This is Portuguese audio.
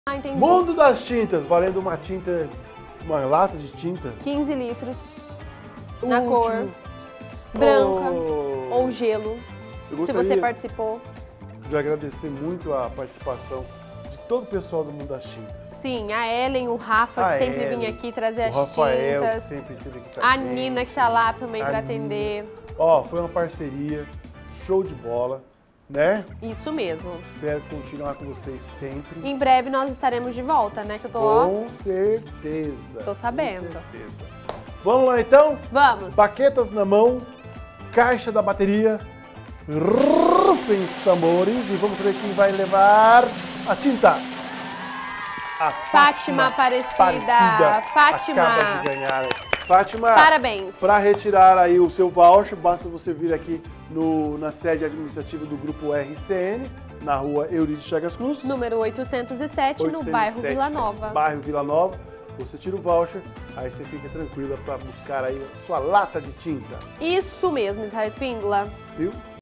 Ah, entendi. Mundo das tintas, valendo uma tinta, uma lata de tinta. 15 litros. O Na último. cor branca Oh. ou gelo. Eu Se gostaria você participou. de agradecer muito a participação de todo o pessoal do Mundo das Tintas. Sim, a Ellen, o Rafa, A que sempre Ellen, vinha aqui trazer as O Rafael, que tintas. sempre esteve aqui com A gente. Nina, que tá lá também A pra Nina. atender. Ó, foi uma parceria, show de bola, né? Isso mesmo. Espero continuar com vocês sempre. Em breve nós estaremos de volta, né? Que eu tô, ó, Com certeza. Tô sabendo. Com certeza. Vamos lá então? Vamos. Baquetas na mão, caixa da bateria, rufem os tambores e vamos ver quem vai levar a tinta. A Fátima Aparecida. Fátima. acaba de ganhar. Fátima, Parabéns. para retirar aí o seu voucher, basta você vir aqui na sede administrativa do Grupo RCN, na rua Eurídice Chagas Cruz. Número 807, no bairro Vila Nova. Bairro Vila Nova. Você tira o voucher, aí você fica tranquila para buscar aí sua lata de tinta. Isso mesmo, Israel Espíndola. Viu?